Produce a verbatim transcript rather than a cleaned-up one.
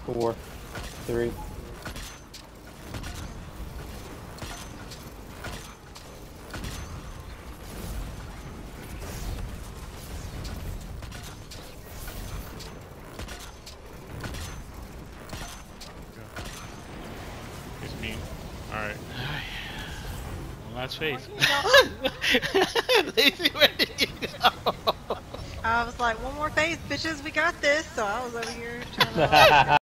four, three. It's me. Alright. One last phase. Lazy, where did you go? I was like, one more phase, bitches, we got this. So I was over here trying to.